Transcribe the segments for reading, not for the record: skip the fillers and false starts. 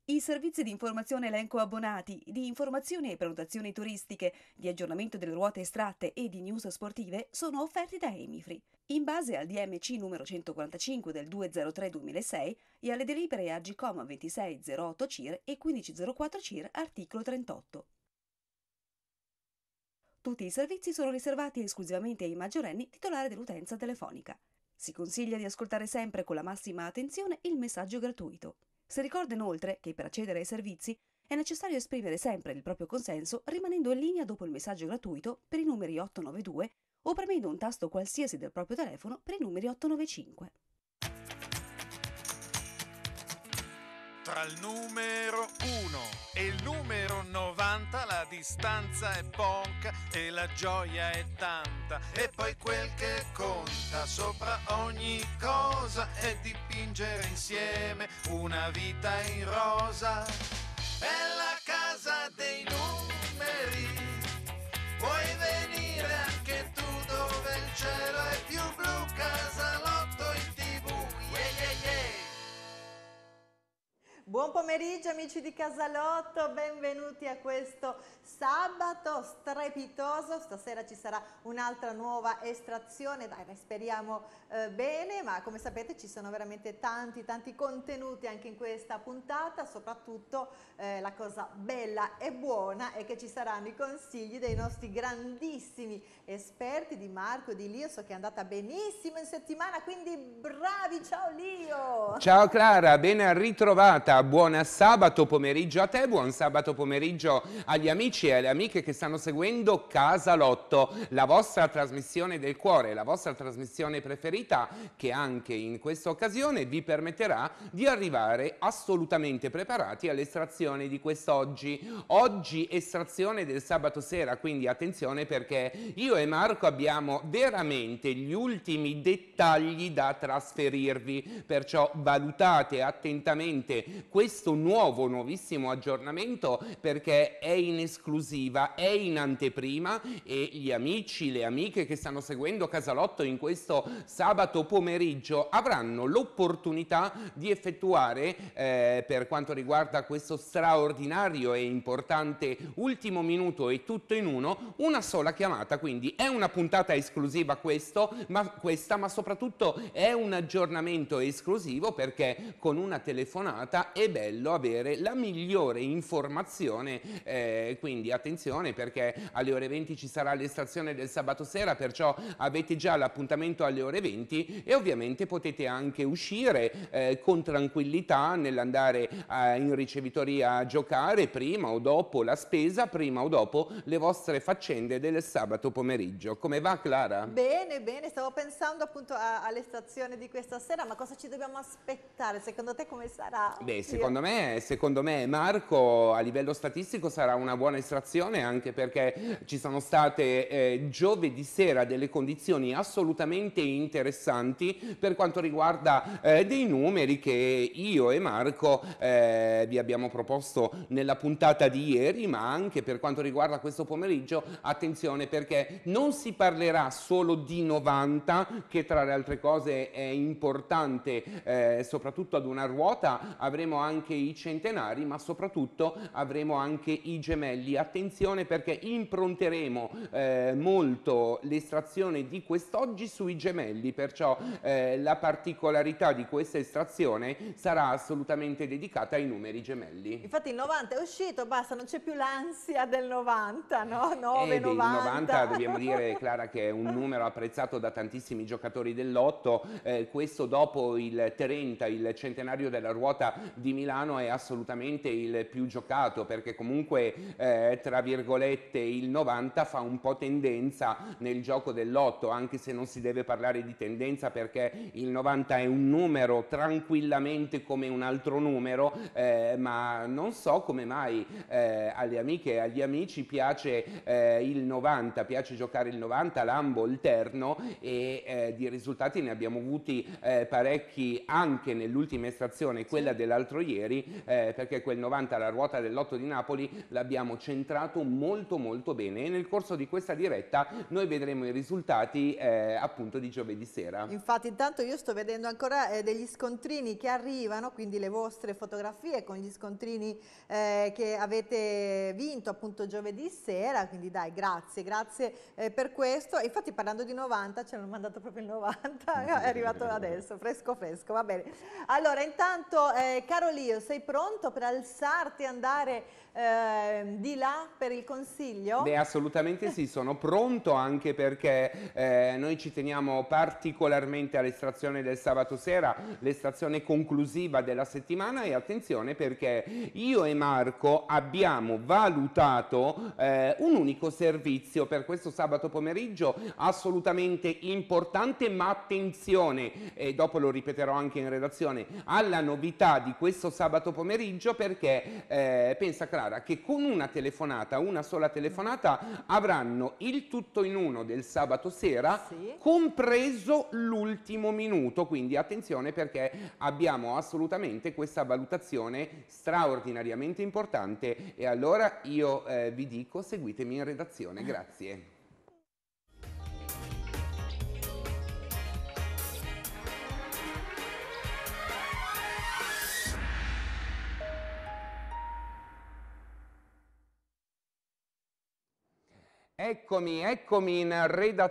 I servizi di informazione elenco abbonati, di informazioni e prenotazioni turistiche, di aggiornamento delle ruote estratte e di news sportive sono offerti da Emifree. In base al DMC numero 145 del 203-2006 e alle delibere AGCOM 2608 CIR e 1504 CIR articolo 38. Tutti i servizi sono riservati esclusivamente ai maggiorenni titolari dell'utenza telefonica. Si consiglia di ascoltare sempre con la massima attenzione il messaggio gratuito. Si ricorda inoltre che per accedere ai servizi è necessario esprimere sempre il proprio consenso rimanendo in linea dopo il messaggio gratuito per i numeri 892 o premendo un tasto qualsiasi del proprio telefono per i numeri 895. Tra il numero 1 e il numero 90 la distanza è poca e la gioia è tanta. E poi quel che conta sopra ogni cosa è dipingere insieme una vita in rosa. È la casa dei numeri, puoi venire anche tu dove il cielo è più blu, Casalotto in TV, yeah yeah yeah. Buon pomeriggio amici di Casalotto, benvenuti a questo sabato strepitoso. Stasera ci sarà un'altra nuova estrazione, dai, speriamo bene, ma come sapete ci sono veramente tanti contenuti anche in questa puntata. Soprattutto la cosa bella e buona è che ci saranno i consigli dei nostri grandissimi esperti, di Marco e di Lio. So che è andata benissimo in settimana, quindi bravi, ciao Lio! Ciao Clara, ben ritrovata, buon sabato pomeriggio a te, buon sabato pomeriggio agli amici e alle amiche che stanno seguendo Casalotto, la vostra trasmissione del cuore, la vostra trasmissione preferita, che anche in questa occasione vi permetterà di arrivare assolutamente preparati all'estrazione di quest'oggi. Oggi estrazione del sabato sera, quindi attenzione perché io e Marco abbiamo veramente gli ultimi dettagli da trasferirvi, perciò valutate attentamente questo nuovissimo aggiornamento perché è in esclusiva, è in anteprima e gli amici, le amiche che stanno seguendo Casalotto in questo sabato pomeriggio avranno l'opportunità di effettuare per quanto riguarda questo straordinario e importante ultimo minuto e tutto in uno, una sola chiamata. Quindi è una puntata esclusiva questa, ma soprattutto è un aggiornamento esclusivo perché con una telefonata è bello avere la migliore informazione, quindi attenzione perché alle ore 20 ci sarà l'estrazione del sabato sera, perciò avete già l'appuntamento alle ore 20 e ovviamente potete anche uscire con tranquillità nell'andare in ricevitoria a giocare prima o dopo la spesa, prima o dopo le vostre faccende del sabato pomeriggio. Come va Clara? Bene, bene, stavo pensando appunto all'estrazione di questa sera, ma cosa ci dobbiamo aspettare? Secondo te come sarà? Beh, secondo me Marco a livello statistico sarà una buona estrazione, anche perché ci sono state giovedì sera delle condizioni assolutamente interessanti per quanto riguarda dei numeri che io e Marco vi abbiamo proposto nella puntata di ieri, ma anche per quanto riguarda questo pomeriggio. Attenzione perché non si parlerà solo di 90, che tra le altre cose è importante soprattutto ad una ruota, avremo anche i centenari, ma soprattutto avremo anche i gemelli. Attenzione perché impronteremo molto l'estrazione di quest'oggi sui gemelli, perciò la particolarità di questa estrazione sarà assolutamente dedicata ai numeri gemelli. Infatti il 90 è uscito, basta, non c'è più l'ansia del 90, no? 9, Il 90 90. dobbiamo dire, Clara, che è un numero apprezzato da tantissimi giocatori del lotto. Questo dopo il 30, il centenario della ruota di Milano, è assolutamente il più giocato perché comunque tra virgolette il 90 fa un po' tendenza nel gioco del lotto, anche se non si deve parlare di tendenza perché il 90 è un numero tranquillamente come un altro numero, ma non so come mai alle amiche e agli amici piace il 90, piace giocare il 90, l'ambo, il terno e di risultati ne abbiamo avuti parecchi anche nell'ultima estrazione, quella dell'altro ieri, perché quel 90 la ruota del lotto di Napoli l'abbiamo centrato molto molto bene, e nel corso di questa diretta noi vedremo i risultati appunto di giovedì sera. Infatti intanto io sto vedendo ancora degli scontrini che arrivano, quindi le vostre fotografie con gli scontrini che avete vinto appunto giovedì sera, quindi dai, grazie per questo. E infatti parlando di 90, ce l'hanno mandato proprio il 90, è arrivato adesso, fresco, va bene. Allora intanto caro Lio, sei pronto per alzarti e andare di là per il consiglio? Beh, assolutamente sì, sono pronto, anche perché noi ci teniamo particolarmente all'estrazione del sabato sera, l'estrazione conclusiva della settimana, e attenzione perché io e Marco abbiamo valutato un unico servizio per questo sabato pomeriggio assolutamente importante, ma attenzione, e dopo lo ripeterò anche in redazione, alla novità di questo sabato pomeriggio, perché pensa Clara che con una telefonata, una sola telefonata, avranno il tutto in uno del sabato sera, sì, compreso l'ultimo minuto. Quindi attenzione, perché abbiamo assolutamente questa valutazione straordinariamente importante. E allora io vi dico, seguitemi in redazione. Grazie. Eccomi in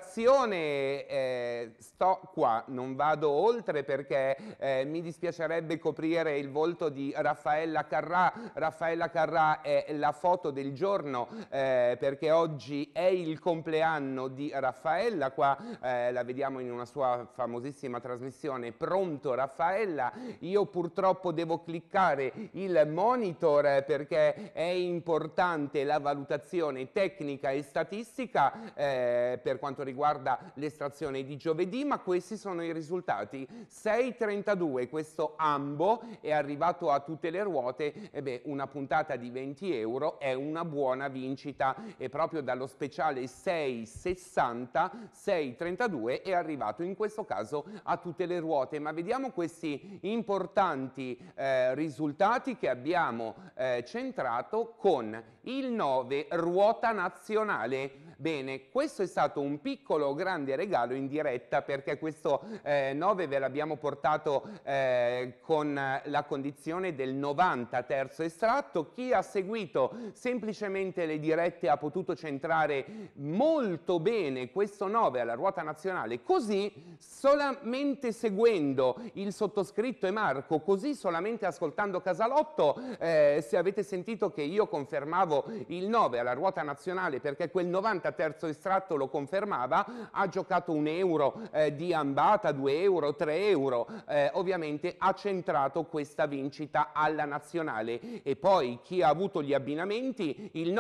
redazione, sto qua, non vado oltre perché mi dispiacerebbe coprire il volto di Raffaella Carrà. Raffaella Carrà è la foto del giorno, perché oggi è il compleanno di Raffaella. Qua la vediamo in una sua famosissima trasmissione, Pronto Raffaella. Io purtroppo devo cliccare il monitor perché è importante la valutazione tecnica e statistica per quanto riguarda l'estrazione di giovedì, ma questi sono i risultati. 6,32, questo ambo è arrivato a tutte le ruote, e beh, una puntata di 20 euro è una buona vincita, e proprio dallo speciale 6,60, 6,32 è arrivato in questo caso a tutte le ruote. Ma vediamo questi importanti risultati che abbiamo centrato con il 9 ruota nazionale. Bene, questo è stato un piccolo grande regalo in diretta, perché questo 9 ve l'abbiamo portato con la condizione del 90 terzo estratto. Chi ha seguito semplicemente le dirette ha potuto centrare molto bene questo 9 alla ruota nazionale, così solamente seguendo il sottoscritto e Marco, così solamente ascoltando Casalotto. Se avete sentito che io confermavo il 9 alla ruota nazionale perché quel 90 terzo estratto lo confermava, ha giocato 1 euro di ambata, 2 euro, 3 euro, ovviamente ha centrato questa vincita alla nazionale. E poi chi ha avuto gli abbinamenti, il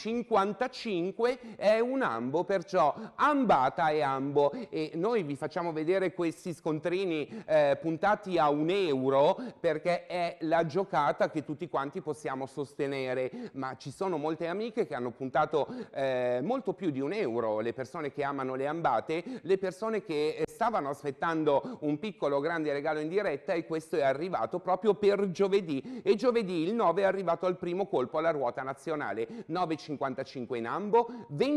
9,55 è un ambo, perciò ambata e ambo. E noi vi facciamo vedere questi scontrini puntati a 1 euro perché è la giocata che tutti quanti possiamo sostenere, ma ci sono molte amiche che hanno puntato molto più di 1 euro, le persone che amano le ambate, le persone che stavano aspettando un piccolo grande regalo in diretta, e questo è arrivato proprio per giovedì. E giovedì il 9 è arrivato al primo colpo alla ruota nazionale, 9,55 in ambo,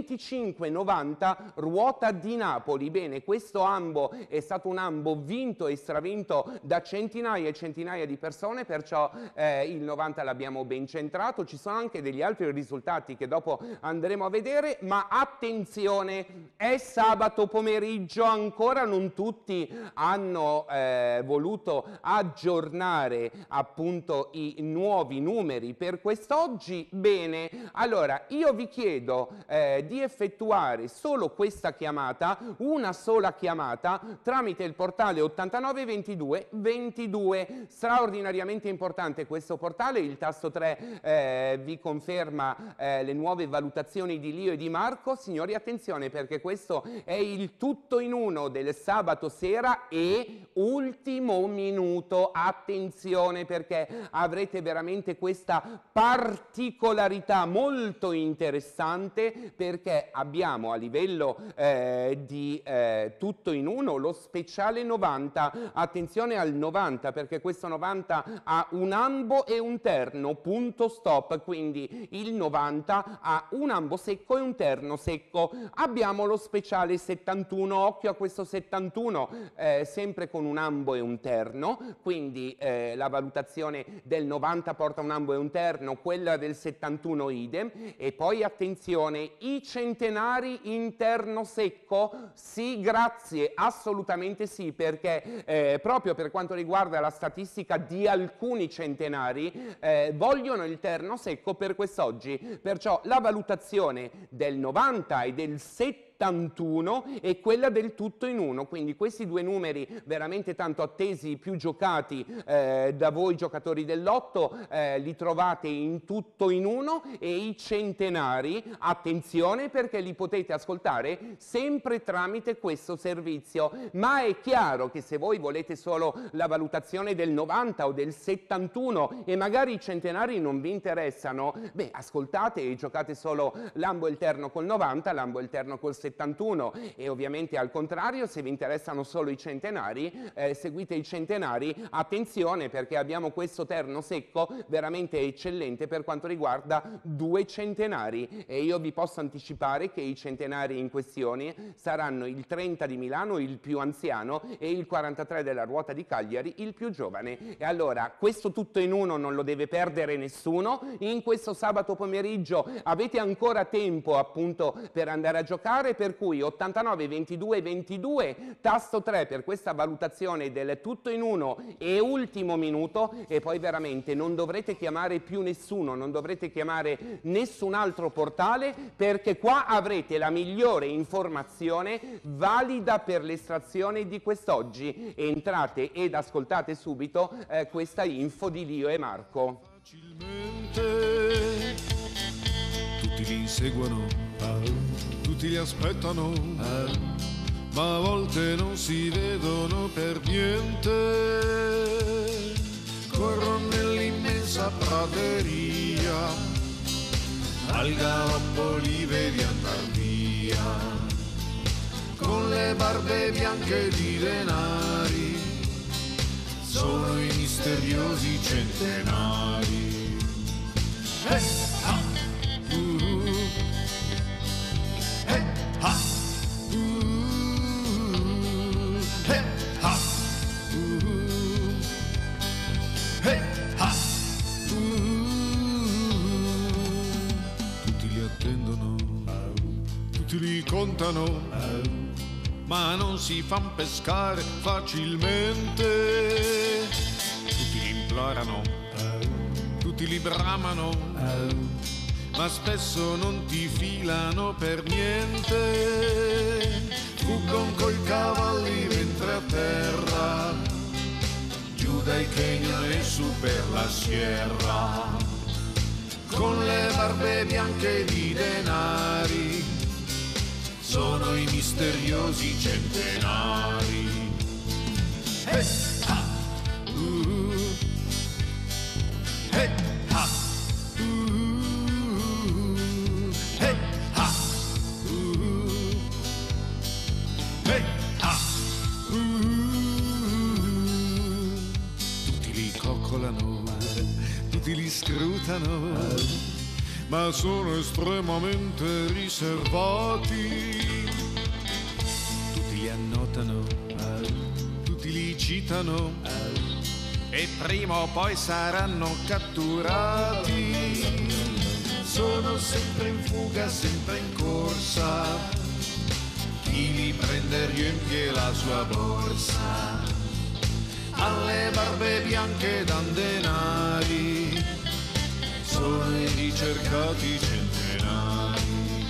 25,90 ruota di Napoli. Bene, questo ambo è stato un ambo vinto e stravinto da centinaia e centinaia di persone, perciò il 90 l'abbiamo ben centrato. Ci sono anche degli altri risultati che dopo andremo a vedere, ma attenzione, è sabato pomeriggio, ancora non tutti hanno voluto aggiornare appunto i nuovi numeri per quest'oggi. Bene, allora io vi chiedo di effettuare solo questa chiamata, una sola chiamata, tramite il portale 89 22 22. Straordinariamente importante questo portale, il tasto 3 vi conferma le nuove valutazioni di Lio e di Marco. Marco, signori attenzione perché questo è il tutto in uno del sabato sera e ultimo minuto, attenzione perché avrete veramente questa particolarità molto interessante perché abbiamo a livello di tutto in uno lo speciale 90, attenzione al 90 perché questo 90 ha un ambo e un terno, punto stop, quindi il 90 ha un ambo secco e un terno secco. Abbiamo lo speciale 71, occhio a questo 71, sempre con un ambo e un terno, quindi la valutazione del 90 porta un ambo e un terno, quella del 71 idem, e poi attenzione, i centenari interno secco, sì grazie, assolutamente sì, perché proprio per quanto riguarda la statistica di alcuni centenari vogliono il terno secco per quest'oggi, perciò la valutazione del 90 e del 71 e quella del tutto in uno, quindi questi due numeri veramente tanto attesi, più giocati da voi giocatori del lotto, li trovate in tutto in uno, e i centenari, attenzione perché li potete ascoltare sempre tramite questo servizio, ma è chiaro che se voi volete solo la valutazione del 90 o del 71 e magari i centenari non vi interessano, beh ascoltate e giocate solo l'ambo e il terno col 90, l'ambo e il terno col 71, e ovviamente al contrario se vi interessano solo i centenari seguite i centenari, attenzione perché abbiamo questo terno secco veramente eccellente per quanto riguarda due centenari, e io vi posso anticipare che i centenari in questione saranno il 30 di Milano, il più anziano, e il 43 della Ruota di Cagliari, il più giovane. E allora questo tutto in uno non lo deve perdere nessuno. In questo sabato pomeriggio avete ancora tempo appunto per andare a giocare, per cui 89 22 22 tasto 3 per questa valutazione del tutto in uno e ultimo minuto, e poi veramente non dovrete chiamare più nessuno, non dovrete chiamare nessun altro portale, perché qua avrete la migliore informazione valida per l'estrazione di quest'oggi. Entrate ed ascoltate subito questa info di Lio e Marco. Facilmente tutti li inseguono, tutti li aspettano, ma a volte non si vedono per niente. Corrono nell'immensa prateria, al galoppo li vedi andar via, con le barbe bianche di denari, sono i misteriosi centenari. Ha! Ha! Ha! Tutti li attendono, tutti li contano, ma non si fan pescare facilmente. Tutti li implorano, tutti li bramano, ma spesso non ti filano per niente. Fuggon coi cavalli mentre a terra, giù dai canyon e su per la sierra, con le barbe bianche di denari, sono i misteriosi centenari. Hey, ha! Hey, ha! Hey, ha! Hey, ha! Tutti li coccolano, tutti li scrutano, ma sono estremamente riservati. Tutti li annotano, tutti li citano, e prima o poi saranno catturati. Sono sempre in fuga, sempre in corsa, chi li prende riempie la sua borsa. Alle barbe bianche dan denari, sono i ricercati centenari.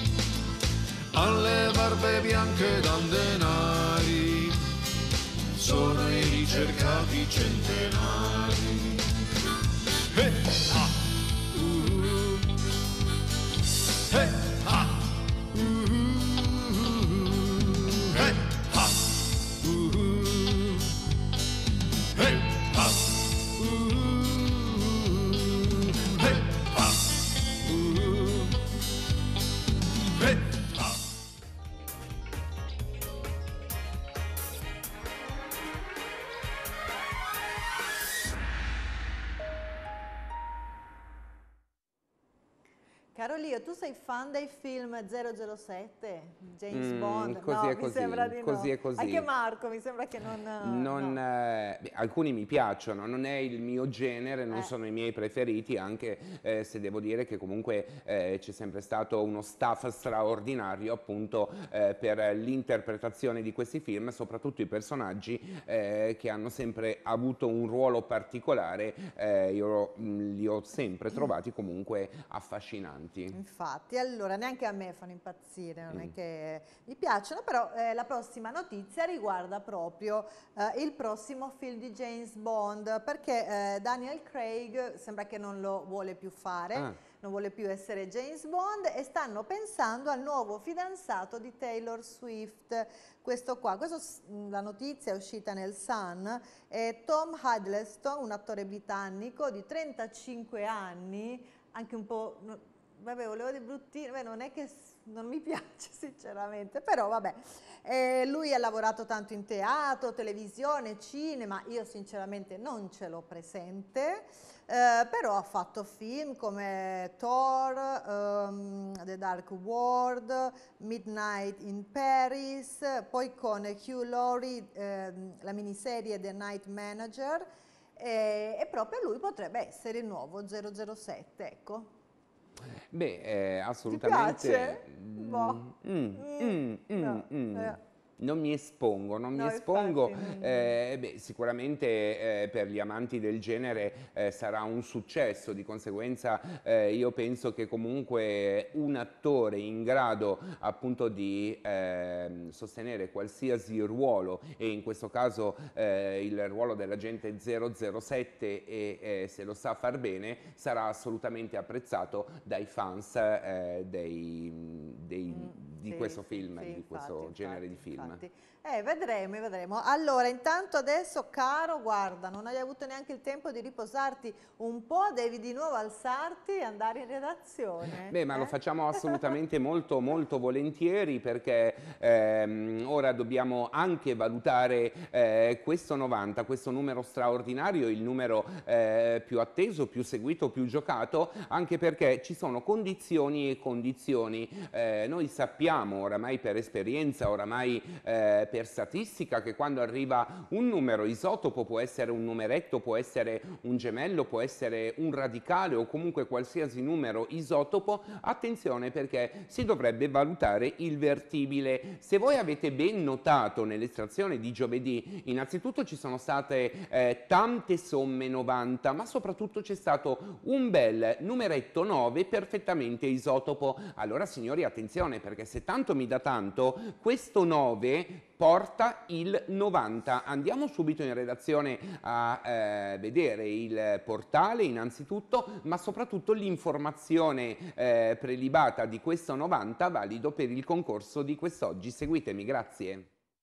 Alle barbe bianche dan denari, sono i ricercati centenari. Hey, ha! Hey, ha! Caro Lio, tu sei fan dei film 007, James Bond? Così No, è così, mi sembra di così no. è così. Anche Marco, mi sembra che no. Beh, alcuni mi piacciono, non è il mio genere, non sono i miei preferiti, anche se devo dire che comunque c'è sempre stato uno staff straordinario appunto per l'interpretazione di questi film, soprattutto i personaggi che hanno sempre avuto un ruolo particolare, io li ho sempre trovati comunque affascinanti. Infatti, allora neanche a me fanno impazzire, non è che mi piacciono, però la prossima notizia riguarda proprio il prossimo film di James Bond, perché Daniel Craig sembra che non lo vuole più fare. Non vuole più essere James Bond e stanno pensando al nuovo fidanzato di Taylor Swift. Questo qua, la notizia è uscita nel Sun, è Tom Hiddleston, un attore britannico di 35 anni, anche un po', vabbè, volevo dire bruttino, beh, non è che non mi piace sinceramente, però vabbè. Lui ha lavorato tanto in teatro, televisione, cinema, io sinceramente non ce l'ho presente. Però ha fatto film come Thor, The Dark World, Midnight in Paris, poi con Hugh Laurie la miniserie The Night Manager e proprio lui potrebbe essere il nuovo 007, ecco. Beh, assolutamente. Ti piace? No. Non mi espongo, beh, sicuramente per gli amanti del genere sarà un successo, di conseguenza io penso che comunque un attore in grado appunto di sostenere qualsiasi ruolo, e in questo caso il ruolo dell'agente 007 e se lo sa far bene, sarà assolutamente apprezzato dai fans di questo film, di questo genere di film. Vedremo. Allora, intanto adesso, caro, guarda, non hai avuto neanche il tempo di riposarti un po', devi di nuovo alzarti e andare in redazione. Beh, ma lo facciamo assolutamente molto volentieri, perché ora dobbiamo anche valutare questo 90, questo numero straordinario, il numero più atteso, più seguito, più giocato, anche perché ci sono condizioni e condizioni. Noi sappiamo oramai per esperienza, oramai per statistica, che quando arriva un numero isotopo, può essere un numeretto, può essere un gemello, può essere un radicale o comunque qualsiasi numero isotopo, attenzione, perché si dovrebbe valutare il vertibile. Se voi avete ben notato nell'estrazione di giovedì, innanzitutto ci sono state tante somme 90, ma soprattutto c'è stato un bel numeretto 9 perfettamente isotopo. Allora signori, attenzione, perché se tanto mi dà tanto, questo 9 porta il 90. Andiamo subito in redazione a vedere il portale innanzitutto, ma soprattutto l'informazione prelibata di questo 90 valido per il concorso di quest'oggi. Seguitemi, grazie.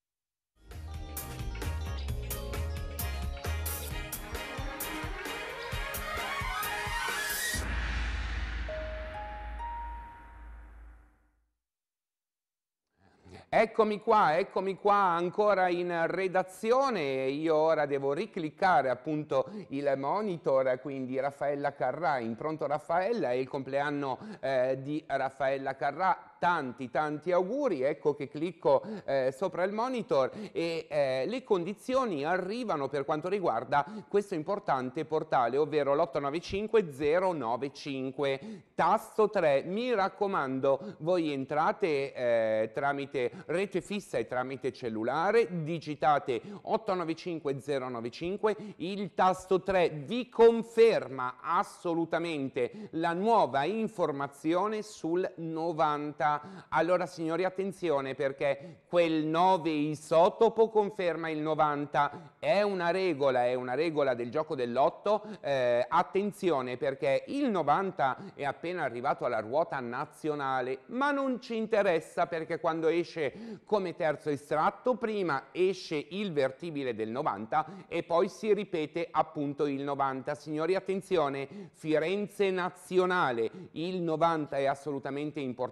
Eccomi qua ancora in redazione. Io ora devo ricliccare appunto il monitor, quindi Raffaella Carrà, in pronto Raffaella, è il compleanno di Raffaella Carrà. Tanti auguri. Ecco che clicco sopra il monitor e le condizioni arrivano per quanto riguarda questo importante portale, ovvero l'895 095 tasto 3. Mi raccomando, voi entrate tramite rete fissa e tramite cellulare, digitate 895 095, il tasto 3 vi conferma assolutamente la nuova informazione sul 90. Allora signori, attenzione, perché quel 9 isotopo conferma il 90, è una regola del gioco dell'otto. Attenzione, perché il 90 è appena arrivato alla ruota nazionale, ma non ci interessa, perché quando esce come terzo estratto prima esce il vertibile del 90 e poi si ripete appunto il 90. Signori, attenzione, Firenze nazionale, il 90 è assolutamente importante,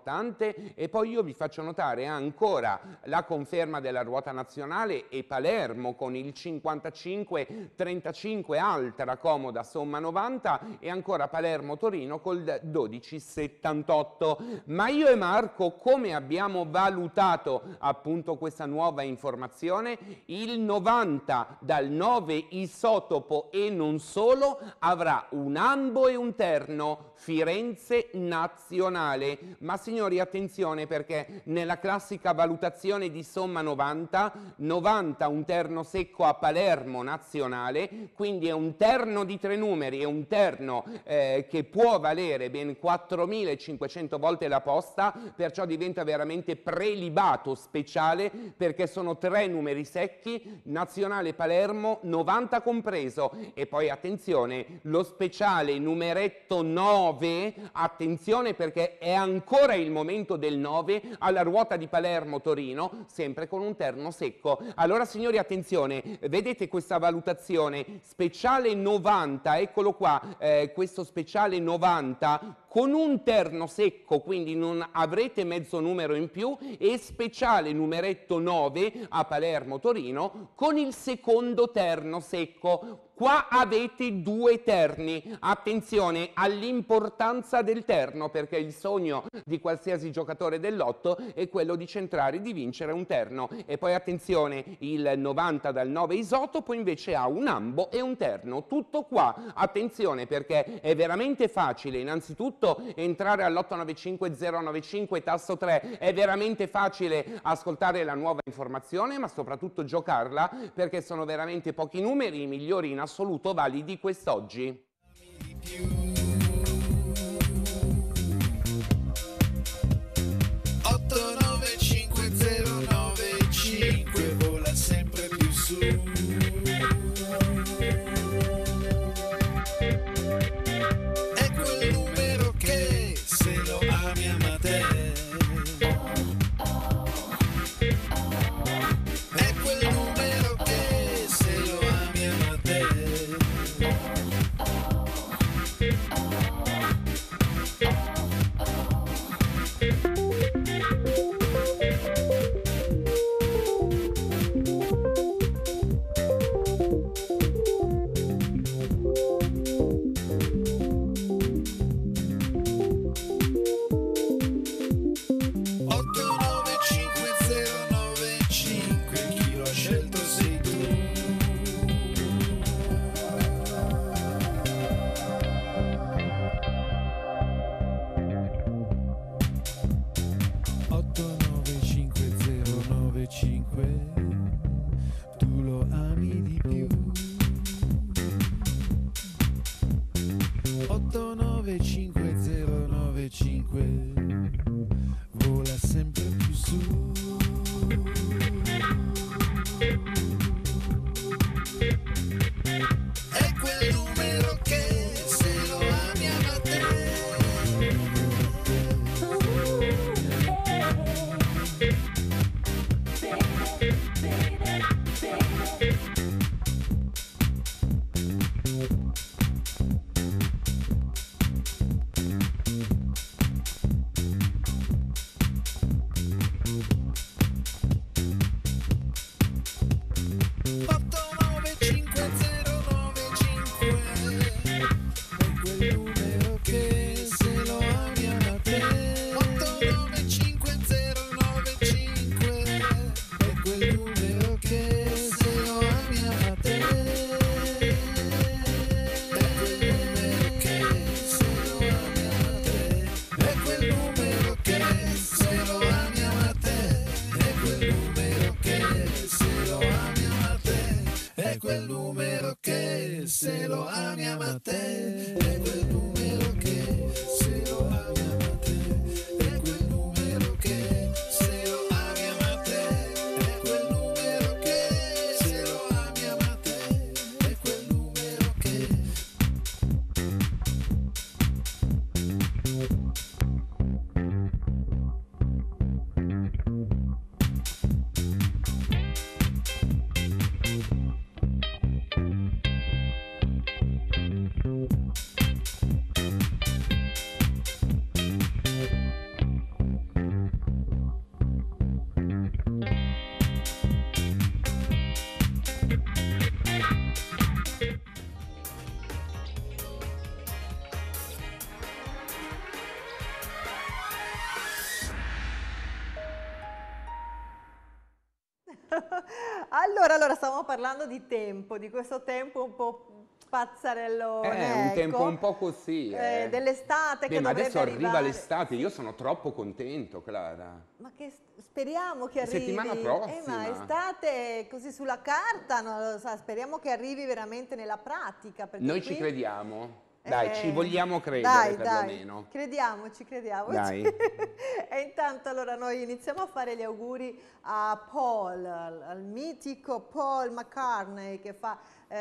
importante. E poi io vi faccio notare ancora la conferma della ruota nazionale e Palermo con il 55-35, altra comoda somma 90, e ancora Palermo-Torino col 12,78. Ma io e Marco come abbiamo valutato appunto questa nuova informazione? Il 90 dal 9 isotopo e non solo avrà un ambo e un terno, Firenze Nazionale. Ma signori, attenzione, perché nella classica valutazione di somma 90 un terno secco a Palermo Nazionale, quindi è un terno di 3 numeri, è un terno che può valere ben 4.500 volte la posta, perciò diventa veramente prelibato speciale, perché sono 3 numeri secchi, Nazionale Palermo 90 compreso. E poi attenzione, lo speciale numeretto 9, attenzione perché è ancora il momento del 9 alla ruota di Palermo-Torino, sempre con un terno secco. Allora signori, attenzione, vedete questa valutazione? Speciale 90, eccolo qua, questo speciale 90 con un terno secco, quindi non avrete mezzo numero in più, e speciale numeretto 9 a Palermo-Torino con il secondo terno secco. Qua avete 2 terni, attenzione all'importanza del terno, perché il sogno di qualsiasi giocatore del lotto è quello di centrare, di vincere un terno. E poi attenzione, il 90 dal 9 isotopo invece ha un ambo e un terno, tutto qua. Attenzione, perché è veramente facile innanzitutto entrare all'895 095 tasto 3, è veramente facile ascoltare la nuova informazione, ma soprattutto giocarla, perché sono veramente pochi numeri, i migliori in assoluto validi quest'oggi. 895 vola sempre più su. È quel numero che se lo ami ama te. È quel numero che se lo ami ama te. Tu lo ami di più. 895 vola sempre più su. È quel numero che se lo ami ama te. Quel numero che se lo ami ama te. È quel numero che se lo ami ama te. È quel numero che se lo ami ama te. È quel numero che se lo ami ama te. È quel numero che allora stavamo parlando di tempo, di questo tempo un po' pazzarellone, È un tempo ecco, un po' così. dell'estate che Ma dovrebbe adesso arriva arrivare. l'estate, io sono troppo contento, Clara. Ma che speriamo che arrivi. Settimana Ma prossima. estate così sulla carta, non lo so, speriamo che arrivi veramente nella pratica. Perché Noi ci qui- crediamo. Dai, ci vogliamo credere dai, perlomeno. crediamoci. Dai. E intanto allora noi iniziamo a fare gli auguri a Paul, al mitico Paul McCartney che fa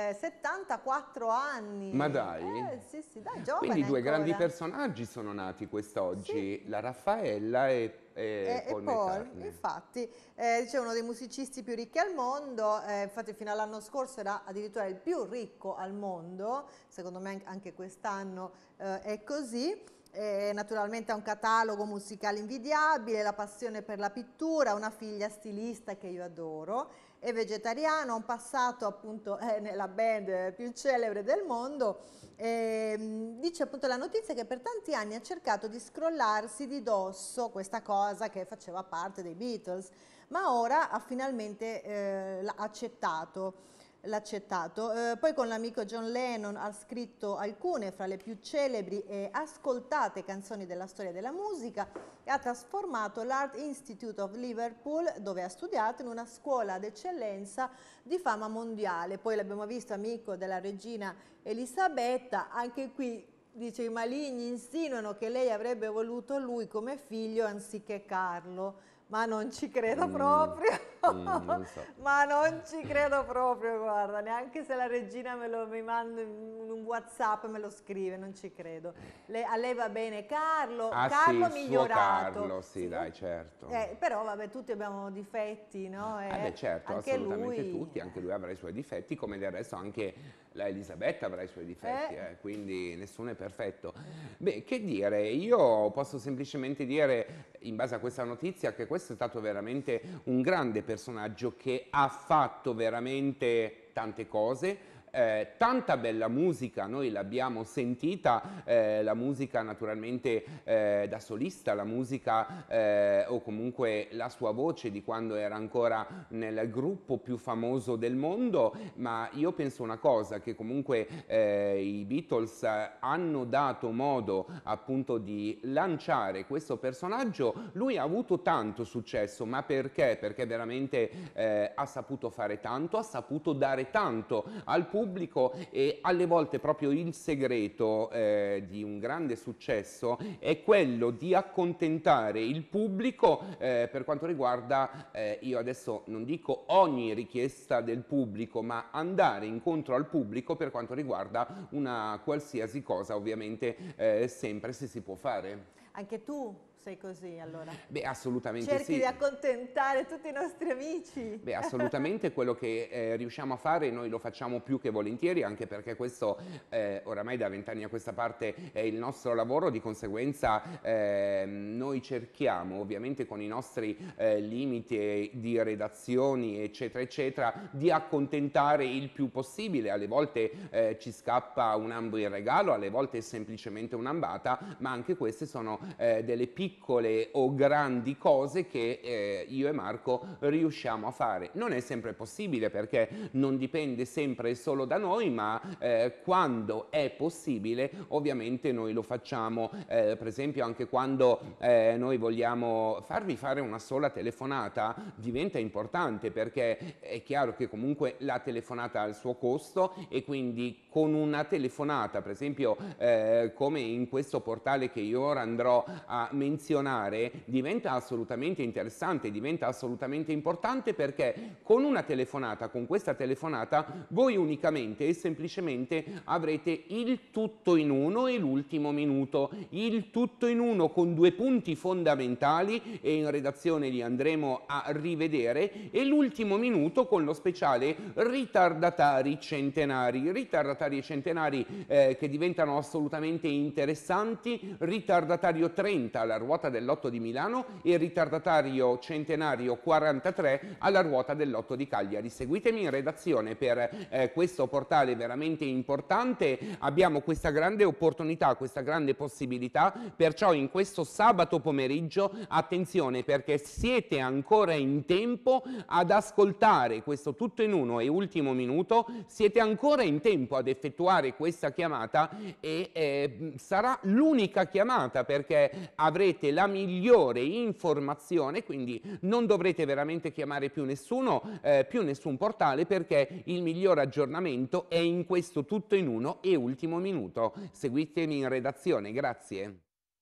74 anni. Ma dai? Sì, dai, giovane Quindi due ancora. grandi personaggi sono nati quest'oggi, la Raffaella e Paul McCartney. Infatti, dice uno dei musicisti più ricchi al mondo, infatti fino all'anno scorso era addirittura il più ricco al mondo, secondo me anche quest'anno è così. Naturalmente ha un catalogo musicale invidiabile, la passione per la pittura, una figlia stilista che io adoro, è vegetariano, ha un passato appunto nella band più celebre del mondo. Dice appunto la notizia che per tanti anni ha cercato di scrollarsi di dosso questa cosa che faceva parte dei Beatles, ma ora ha finalmente l'accettato. Poi con l'amico John Lennon ha scritto alcune fra le più celebri e ascoltate canzoni della storia della musica e ha trasformato l'Art Institute of Liverpool, dove ha studiato, in una scuola d'eccellenza di fama mondiale. Poi l'abbiamo visto amico della regina Elisabetta, anche qui dice i maligni insinuano che lei avrebbe voluto lui come figlio anziché Carlo. Ma non ci credo proprio, non so. ma non ci credo proprio, guarda, neanche se la regina mi manda un WhatsApp, me lo scrive, non ci credo. A lei va bene Carlo, Carlo sì, migliorato. Carlo, sì, dai, certo. Però vabbè, tutti abbiamo difetti, no? Beh, certo, anche assolutamente lui. tutti, anche lui avrà i suoi difetti, come del resto anche la Elisabetta avrà i suoi difetti, quindi nessuno è perfetto. Beh, che dire, io posso semplicemente dire, in base a questa notizia, che questo è stato veramente un grande personaggio che ha fatto veramente tante cose. Tanta bella musica, noi l'abbiamo sentita, la musica naturalmente da solista, la musica o comunque la sua voce di quando era ancora nel gruppo più famoso del mondo, ma io penso una cosa, che comunque i Beatles hanno dato modo appunto di lanciare questo personaggio. Lui ha avuto tanto successo, ma perché? Perché veramente ha saputo fare tanto, ha saputo dare tanto al pubblico, e alle volte proprio il segreto di un grande successo è quello di accontentare il pubblico per quanto riguarda, io adesso non dico ogni richiesta del pubblico, ma andare incontro al pubblico per quanto riguarda una qualsiasi cosa, ovviamente sempre se si può fare. Anche tu sei così allora? Beh, assolutamente Cerchi sì. di accontentare tutti i nostri amici? Beh, assolutamente quello che riusciamo a fare noi lo facciamo più che volentieri, anche perché questo oramai da 20 anni a questa parte è il nostro lavoro, di conseguenza noi cerchiamo ovviamente con i nostri limiti di redazioni eccetera eccetera di accontentare il più possibile. Alle volte ci scappa un ambo in regalo, alle volte è semplicemente un'ambata, ma anche queste sono delle piccole o grandi cose che io e Marco riusciamo a fare. Non è sempre possibile perché non dipende sempre solo da noi, ma quando è possibile ovviamente noi lo facciamo. Per esempio anche quando noi vogliamo farvi fare una sola telefonata diventa importante, perché è chiaro che comunque la telefonata ha il suo costo e quindi con una telefonata, per esempio come in questo portale che io ora andrò a menzionare, diventa assolutamente interessante, diventa assolutamente importante, perché con una telefonata, con questa telefonata, voi unicamente e semplicemente avrete il tutto in uno e l'ultimo minuto, il tutto in uno con due punti fondamentali, e in redazione li andremo a rivedere, e l'ultimo minuto con lo speciale ritardatari centenari che diventano assolutamente interessanti. Ritardatario 30, la ruota ruota del Lotto di Milano e il ritardatario centenario 43 alla ruota del Lotto di Cagliari. Seguitemi in redazione per questo portale veramente importante. Abbiamo questa grande opportunità, questa grande possibilità, perciò in questo sabato pomeriggio attenzione, perché siete ancora in tempo ad ascoltare questo tutto in uno e ultimo minuto, siete ancora in tempo ad effettuare questa chiamata e sarà l'unica chiamata, perché avrete la migliore informazione, quindi non dovrete veramente chiamare più nessuno, più nessun portale, perché il miglior aggiornamento è in questo tutto in uno e ultimo minuto. Seguitemi in redazione, grazie.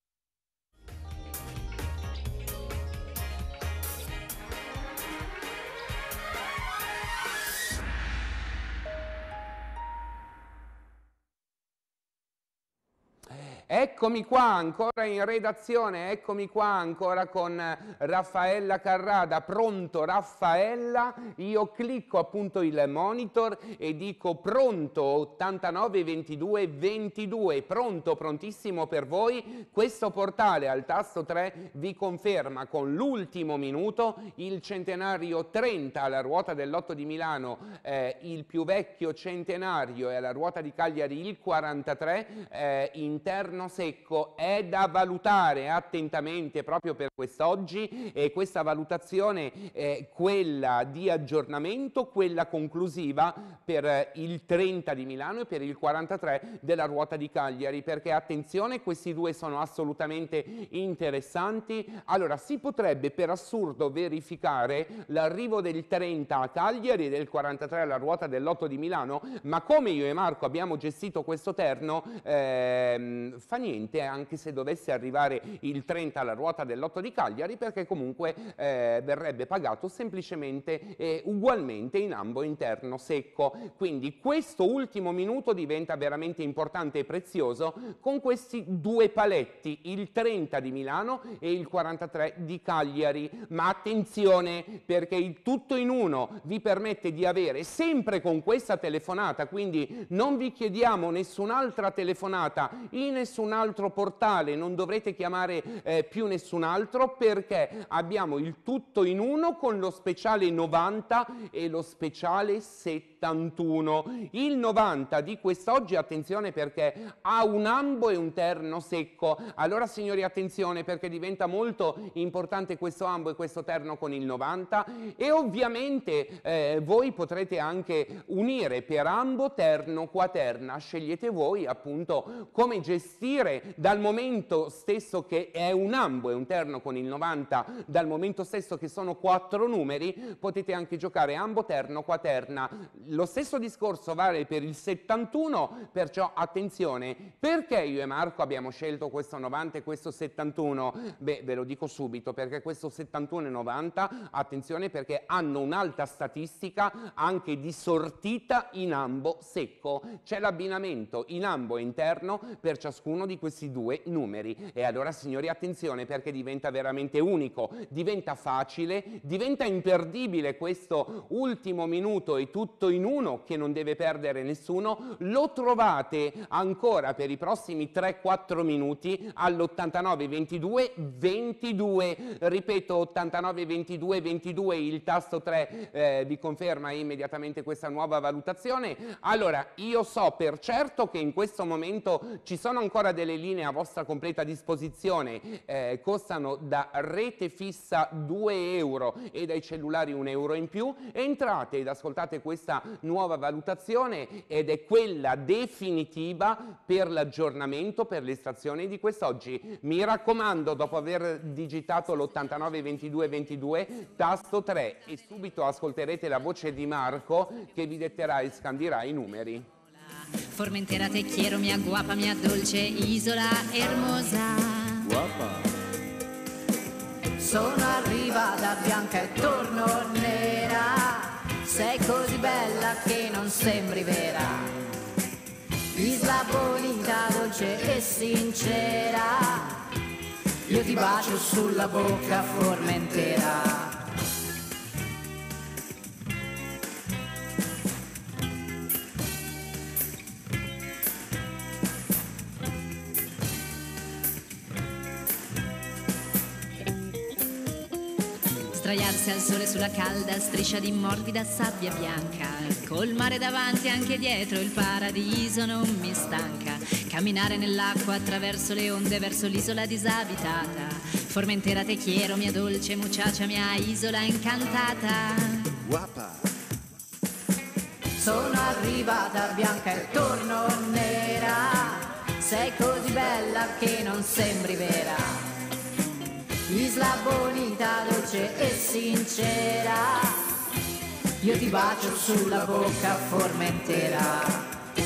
Eccomi qua ancora in redazione, eccomi qua ancora con Raffaella Carrada. Pronto Raffaella? Io clicco appunto il monitor e dico pronto 89 22 22, pronto, prontissimo per voi. Questo portale al tasto 3 vi conferma con l'ultimo minuto il centenario 30 alla ruota del Lotto di Milano, il più vecchio centenario, e alla ruota di Cagliari il 43, interno secco. È da valutare attentamente proprio per quest'oggi, e questa valutazione è quella di aggiornamento, quella conclusiva per il 30 di Milano e per il 43 della ruota di Cagliari, perché attenzione, questi due sono assolutamente interessanti. Allora, si potrebbe per assurdo verificare l'arrivo del 30 a Cagliari e del 43 alla ruota del Lotto di Milano, ma come io e Marco abbiamo gestito questo terno, fa niente anche se dovesse arrivare il 30 alla ruota del Lotto di Cagliari, perché comunque verrebbe pagato semplicemente e ugualmente in ambo interno secco. Quindi questo ultimo minuto diventa veramente importante e prezioso con questi due paletti, il 30 di Milano e il 43 di Cagliari. Ma attenzione, perché il tutto in uno vi permette di avere sempre con questa telefonata, quindi non vi chiediamo nessun'altra telefonata in nessun altro portale, non dovrete chiamare più nessun altro, perché abbiamo il tutto in uno con lo speciale 90 e lo speciale 71. Il 90 di quest'oggi, attenzione, perché ha un ambo e un terno secco. Allora signori, attenzione, perché diventa molto importante questo ambo e questo terno con il 90, e ovviamente voi potrete anche unire per ambo, terno, quaterna. Scegliete voi appunto come gestire dal momento stesso che è un ambo e un terno con il 90, dal momento stesso che sono 4 numeri, potete anche giocare ambo, terno, quaterna. Lo stesso discorso vale per il 71, perciò attenzione. Perché io e Marco abbiamo scelto questo 90 e questo 71? Beh, ve lo dico subito, perché questo 71 e 90, attenzione, perché hanno un'alta statistica anche di sortita in ambo secco. C'è l'abbinamento in ambo e interno per ciascuno di questi due numeri. E allora signori, attenzione, perché diventa veramente unico, diventa facile, diventa imperdibile questo ultimo minuto e tutto in uno che non deve perdere nessuno. Lo trovate ancora per i prossimi 3-4 minuti all'89 22 22, ripeto 89 22 22, il tasto 3 vi conferma immediatamente questa nuova valutazione. Allora, io so per certo che in questo momento ci sono ancora delle linee a vostra completa disposizione, costano da rete fissa 2 euro e dai cellulari 1 euro in più. Entrate ed ascoltate questa nuova valutazione, ed è quella definitiva per l'aggiornamento, per l'estrazione di quest'oggi. Mi raccomando, dopo aver digitato l'89 22 22 tasto 3, e subito ascolterete la voce di Marco che vi detterà e scandirà i numeri. Formentera, te quiero, mia guapa, mia dolce isola hermosa. Guapa. Sono arrivata bianca e torno nera. Sei così bella che non sembri vera. Isla bonita, dolce e sincera. Io ti bacio sulla bocca, Formentera. sdraiarsi al sole sulla calda striscia di morbida sabbia bianca, col mare davanti anche dietro il paradiso non mi stanca, camminare nell'acqua attraverso le onde verso l'isola disabitata, Formentera te quiero, mia dolce muchacha, mia isola incantata. Guapa. Sono arrivata bianca e torno nera, sei così bella che non sembri vera, Isla bonita, dolce e sincera, io ti bacio sulla bocca, Formentera.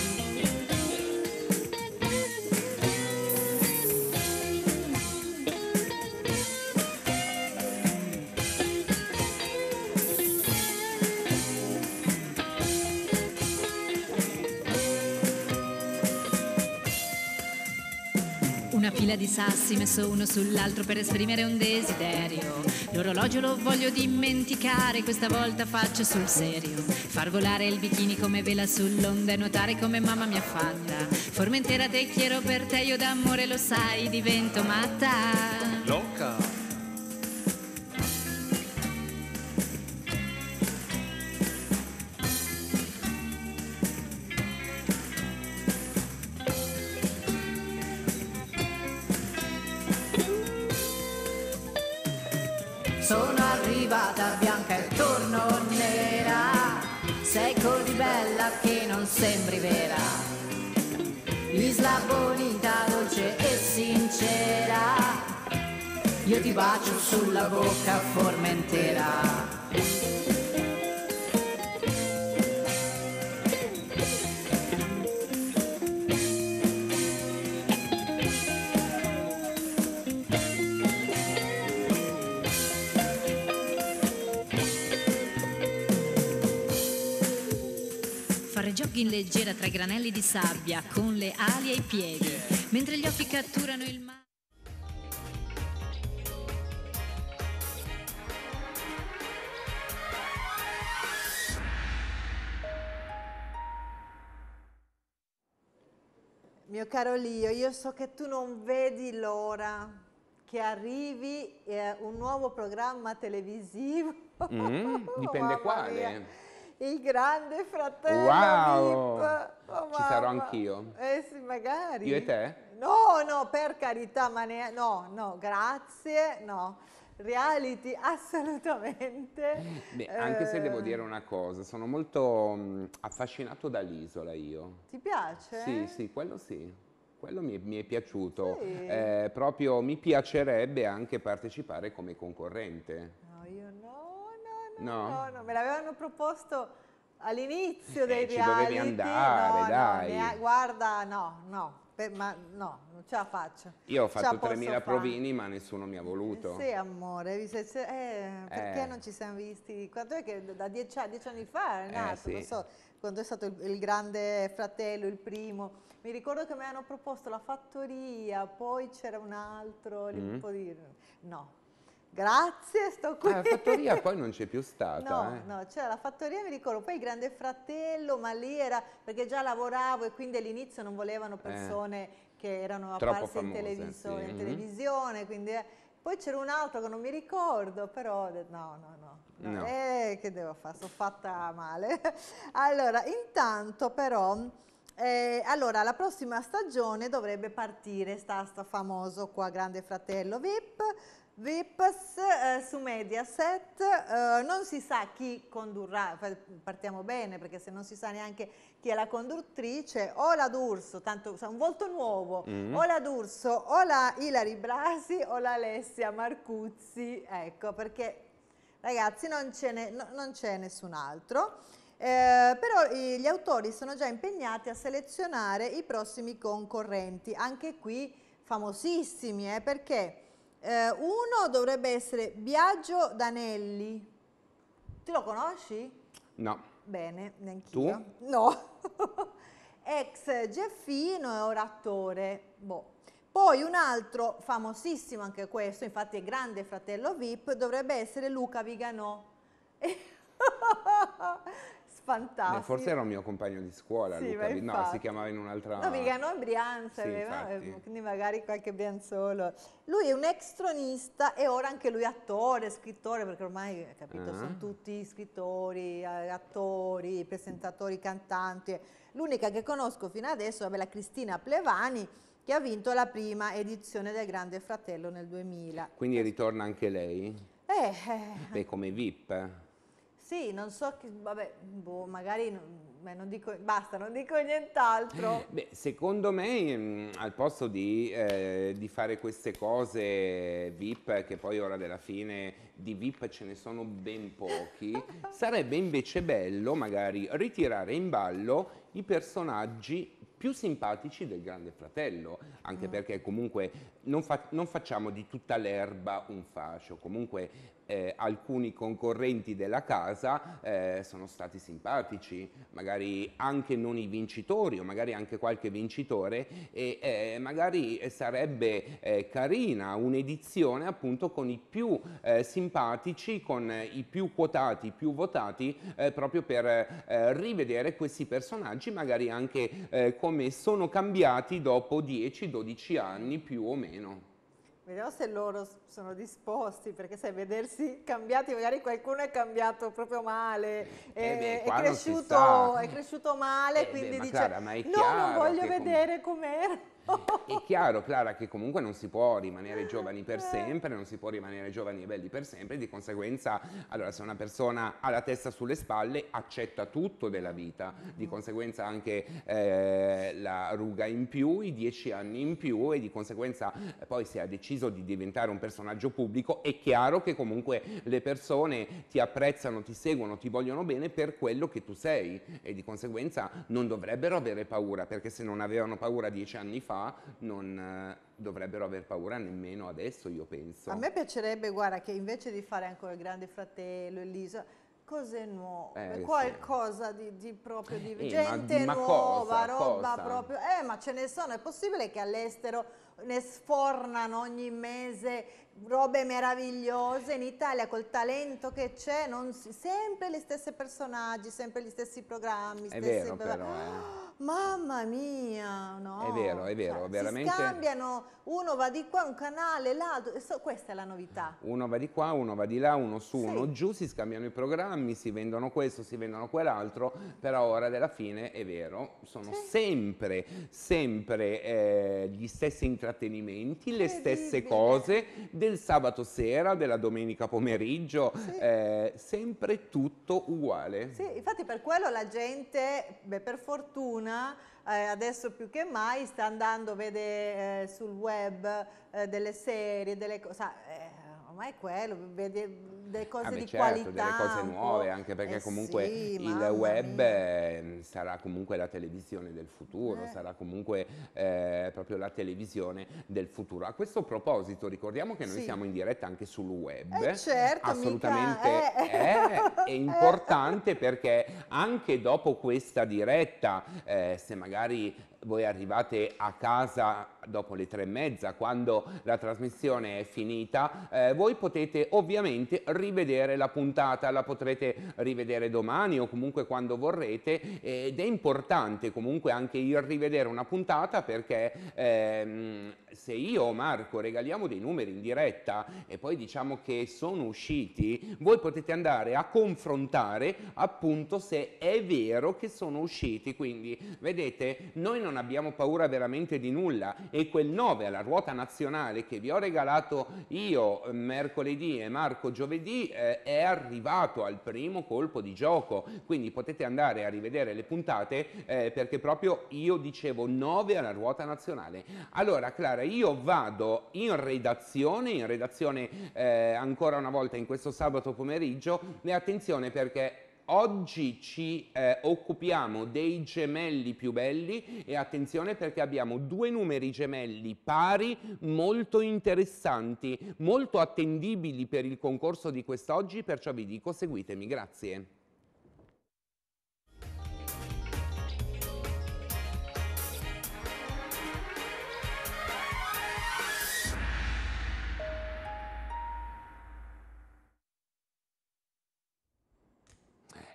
Una fila di sassi messo uno sull'altro per esprimere un desiderio. L'orologio lo voglio dimenticare, questa volta faccio sul serio. Far volare il bikini come vela sull'onda e nuotare come mamma mi ha fatta. Formentera te quiero, per te io d'amore lo sai, divento matta. Loca. Sono arrivata bianca e torno nera, sei così bella che non sembri vera, Isla bonita, dolce e sincera, io ti bacio sulla bocca, Formentera. Fare jogging leggera tra i granelli di sabbia con le ali ai piedi, mentre gli occhi catturano il mare. Mio caro Lio, io so che tu non vedi l'ora che arrivi un nuovo programma televisivo. Dipende Mamma quale. mia. Il Grande Fratello Wow! VIP. Oh, Ci sarò mamma. anch'io. Sì, magari. Io e te? No, no, per carità, ma no, grazie, no. Reality assolutamente. Beh, anche se devo dire una cosa, sono molto affascinato dall'isola io. Ti piace? Sì, quello sì. Quello mi è piaciuto. Sì. Proprio mi piacerebbe anche partecipare come concorrente. No, io No? no, me l'avevano proposto all'inizio dei Ci reality. dovevi andare, no, dai. Guarda, ma no, non ce la faccio. Io ho Ce fatto la posso 3.000 fare. provini, ma nessuno mi ha voluto. Sì, amore, perché non ci siamo visti? Quanto è che da 10 anni fa è nato? Sì. Non so, quando è stato il Grande Fratello, il primo. Mi ricordo che mi hanno proposto La Fattoria, poi c'era un altro, un po' di... No. Grazie, sto qui. La fattoria poi non c'è più stata. No, c'era La Fattoria, mi ricordo, poi il Grande Fratello, ma lì era perché già lavoravo e quindi all'inizio non volevano persone che erano Troppo apparse in famose, sì. in televisione, quindi poi c'era un altro che non mi ricordo, però No. che devo fare, sono fatta male. Allora, intanto però... allora, la prossima stagione dovrebbe partire, sta famoso qua Grande Fratello Vips su Mediaset, non si sa chi condurrà, partiamo bene perché se non si sa neanche chi è la conduttrice, o la D'Urso, tanto un volto nuovo, o la D'Urso, o la Ilary Blasi, o la Alessia Marcuzzi, ecco, perché ragazzi non c'è nessun altro. Però gli autori sono già impegnati a selezionare i prossimi concorrenti, anche qui famosissimi, perché uno dovrebbe essere Biagio Danelli. Tu lo conosci? No. Bene, neanch'io. Tu? No. Ex Geffino e ora attore. Boh. Poi un altro famosissimo anche questo, infatti è Grande Fratello VIP, dovrebbe essere Luca Viganò. Fantastico. Forse era un mio compagno di scuola, Sì, Luca. ma No, infatti. si chiamava in un'altra... No, mica noi Brianza, Sì, quindi magari qualche Brianzolo. Lui è un ex tronista e ora anche lui attore, scrittore, perché ormai, capito, sono tutti scrittori, attori, presentatori, cantanti. L'unica che conosco fino adesso è la Cristina Plevani, che ha vinto la prima edizione del Grande Fratello nel 2000. Quindi ritorna anche lei? Beh, come VIP. Sì, non so, vabbè, magari, non dico, basta, non dico nient'altro. Beh, secondo me al posto di fare queste cose VIP, che poi ora della fine di VIP ce ne sono ben pochi, sarebbe invece bello magari ritirare in ballo i personaggi più simpatici del Grande Fratello, anche perché comunque non facciamo di tutta l'erba un fascio, comunque alcuni concorrenti della casa sono stati simpatici, magari anche non i vincitori o magari anche qualche vincitore, e magari sarebbe carina un'edizione appunto con i più simpatici, con i più quotati, i più votati, proprio per rivedere questi personaggi, magari anche come sono cambiati dopo 10-12 anni più o meno. Vediamo se loro sono disposti, perché sai, vedersi cambiati, magari qualcuno è cambiato proprio male, è cresciuto male, quindi dice Clara, ma è no, chiaro non voglio che vedere com'era. È chiaro, Clara, che comunque non si può rimanere giovani per sempre, non si può rimanere giovani e belli per sempre, di conseguenza, allora, se una persona ha la testa sulle spalle, accetta tutto della vita, di conseguenza anche la ruga in più, i 10 anni in più, e di conseguenza poi se ha deciso di diventare un personaggio pubblico, è chiaro che comunque le persone ti apprezzano, ti seguono, ti vogliono bene per quello che tu sei, e di conseguenza non dovrebbero avere paura, perché se non avevano paura 10 anni fa, non dovrebbero aver paura nemmeno adesso, io penso. A me piacerebbe, guarda, che invece di fare ancora il Grande Fratello, Elisa, cose nuove, qualcosa di proprio di gente nuova, roba proprio. Ma ce ne sono, è possibile che all'estero ne sfornano ogni mese robe meravigliose, in Italia col talento che c'è, sempre gli stessi personaggi, sempre gli stessi programmi. È vero però, Mamma mia, no? È vero, cioè, veramente. Si scambiano, uno va di qua, un canale, l'altro, questa è la novità. Uno va di qua, uno va di là, uno su, uno giù, si scambiano i programmi, si vendono questo, si vendono quell'altro, però ora della fine è vero, sono sempre gli stessi intrattenimenti, le stesse cose del sabato sera, della domenica pomeriggio, sempre tutto uguale. Sì, infatti per quello la gente, per fortuna, adesso più che mai sta andando, vede sul web delle serie, delle cose, ormai è quello, vede delle cose di qualità, delle cose nuove, anche perché comunque il web sarà comunque la televisione del futuro, sarà comunque proprio la televisione del futuro. A questo proposito ricordiamo che noi siamo in diretta anche sul web, certo, assolutamente è importante, perché anche dopo questa diretta, se magari voi arrivate a casa dopo le 3:30, quando la trasmissione è finita, voi potete ovviamente rivedere la puntata, la potrete rivedere domani o comunque quando vorrete, ed è importante comunque anche il rivedere una puntata, perché se io o Marco regaliamo dei numeri in diretta e poi diciamo che sono usciti, voi potete andare a confrontare appunto se è vero che sono usciti. Quindi vedete, noi non abbiamo paura veramente di nulla, e quel 9 alla ruota nazionale che vi ho regalato io mercoledì e Marco giovedì è arrivato al primo colpo di gioco, quindi potete andare a rivedere le puntate, perché proprio io dicevo 9 alla ruota nazionale. Allora Clara, io vado in redazione ancora una volta in questo sabato pomeriggio, e attenzione perché oggi ci occupiamo dei gemelli più belli, e attenzione perché abbiamo 2 numeri gemelli pari molto interessanti, molto attendibili per il concorso di quest'oggi, perciò vi dico seguitemi, grazie.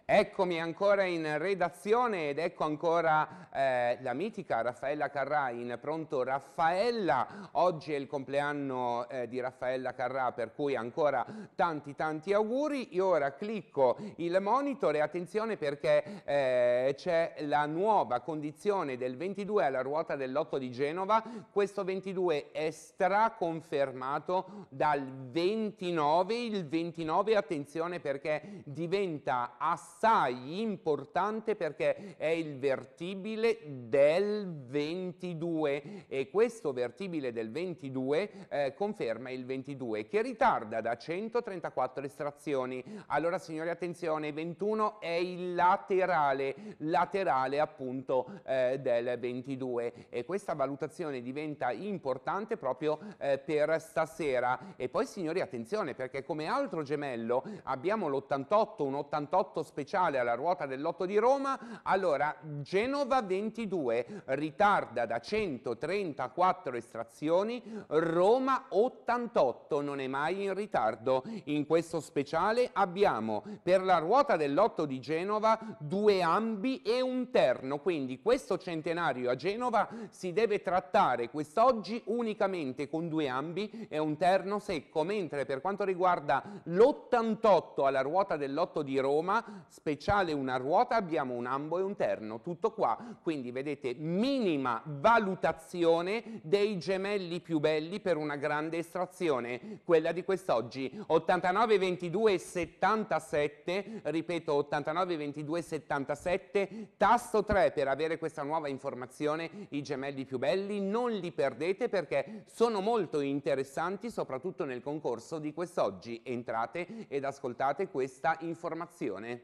Eccomi ancora in redazione ed ecco ancora la mitica Raffaella Carrà in Pronto Raffaella. Oggi è il compleanno di Raffaella Carrà, per cui ancora tanti auguri. Io ora clicco il monitor e attenzione perché c'è la nuova condizione del 22 alla ruota dell'8 di Genova. Questo 22 è straconfermato dal 29. Il 29, attenzione perché diventa assai importante perché è il vertibile del 22 e questo vertibile del 22 conferma il 22 che ritarda da 134 estrazioni. Allora signori attenzione, 21 è il laterale appunto del 22 e questa valutazione diventa importante proprio per stasera. E poi signori attenzione perché come altro gemello abbiamo l'88, un 88 speciale alla ruota dell'8 di Roma. Allora Genova 22 ritarda da 134 estrazioni, Roma 88 non è mai in ritardo. In questo speciale abbiamo per la ruota dell'8 di Genova 2 ambi e un terno, quindi questo centenario a Genova si deve trattare quest'oggi unicamente con 2 ambi e un terno secco, mentre per quanto riguarda l'88 alla ruota dell'8 di Roma, speciale una ruota, abbiamo un ambo e un terno, tutto qua. Quindi vedete minima valutazione dei gemelli più belli per una grande estrazione, quella di quest'oggi. 89 22 77, ripeto 89 22 77, tasto 3 per avere questa nuova informazione. I gemelli più belli non li perdete perché sono molto interessanti, soprattutto nel concorso di quest'oggi. Entrate ed ascoltate questa informazione.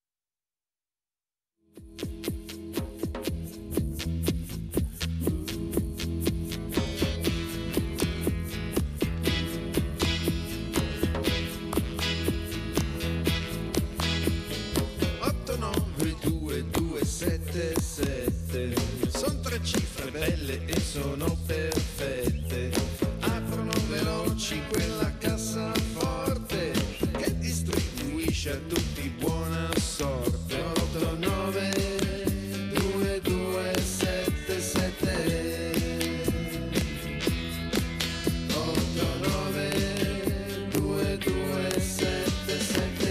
Sono 3 cifre belle e sono perfette, aprono veloci quella cassaforte che distribuisce a tutti buona sorte. 8 9 2 2 7 7 8 9 2 2 7 7.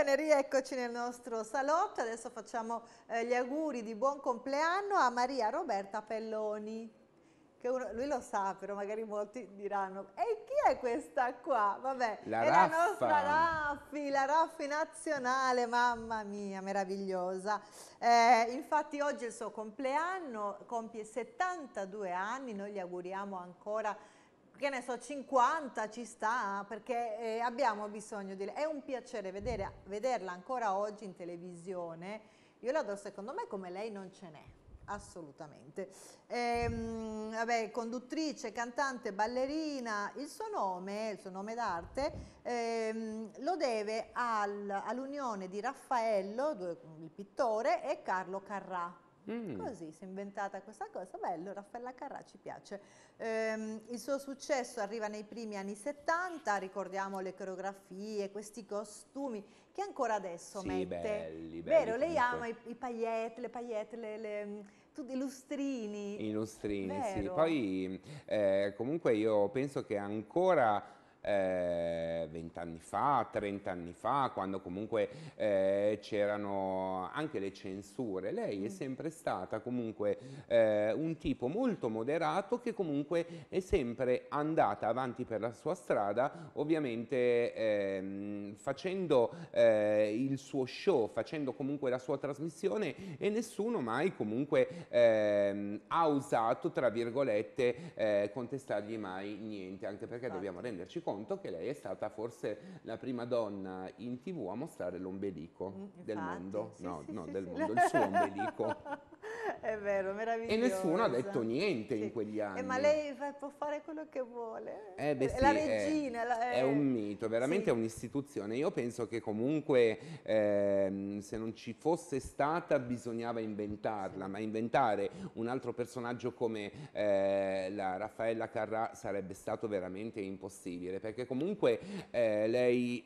Bene, rieccoci nel nostro salotto. Adesso facciamo gli auguri di buon compleanno a Maria Roberta Pelloni. Che lui lo sa, però magari molti diranno: e chi è questa qua? Vabbè, La è Raffa. la nostra Raffi, la Raffi nazionale, mamma mia, meravigliosa. Infatti oggi è il suo compleanno, compie 72 anni, noi gli auguriamo ancora, che ne so, 50 ci sta, perché abbiamo bisogno di lei. È un piacere vederla ancora oggi in televisione. Io la do, secondo me come lei non ce n'è. Assolutamente. Vabbè, conduttrice, cantante, ballerina, il suo nome d'arte lo deve all'unione di Raffaello, il pittore, e Carlo Carrà. Così si è inventata questa cosa, bello, Raffaella Carrà, ci piace. Il suo successo arriva nei primi anni 70, ricordiamo le coreografie, questi costumi che ancora adesso Sì, mette. belli Vero, lei comunque. ama i paillette, le paillette, tutti i lustrini. I lustrini, sì. Vero. Poi comunque io penso che ancora 20 anni fa, 30 anni fa, quando comunque c'erano anche le censure, lei è sempre stata comunque un tipo molto moderato, che comunque è sempre andata avanti per la sua strada, ovviamente facendo il suo show, facendo comunque la sua trasmissione, e nessuno mai comunque ha osato, tra virgolette, contestargli mai niente, anche perché dobbiamo renderci conto che lei è stata forse la prima donna in TV a mostrare l'ombelico del Infatti, mondo, sì, no, sì, no, sì, del sì. mondo, il suo ombelico. È vero, meraviglioso. E nessuno ha detto niente in quegli anni. Ma lei può fare quello che vuole. Beh, è sì, la regina. è un mito, veramente sì. è un'istituzione. Io penso che comunque se non ci fosse stata bisognava inventarla, ma inventare un altro personaggio come la Raffaella Carrà sarebbe stato veramente impossibile, perché comunque lei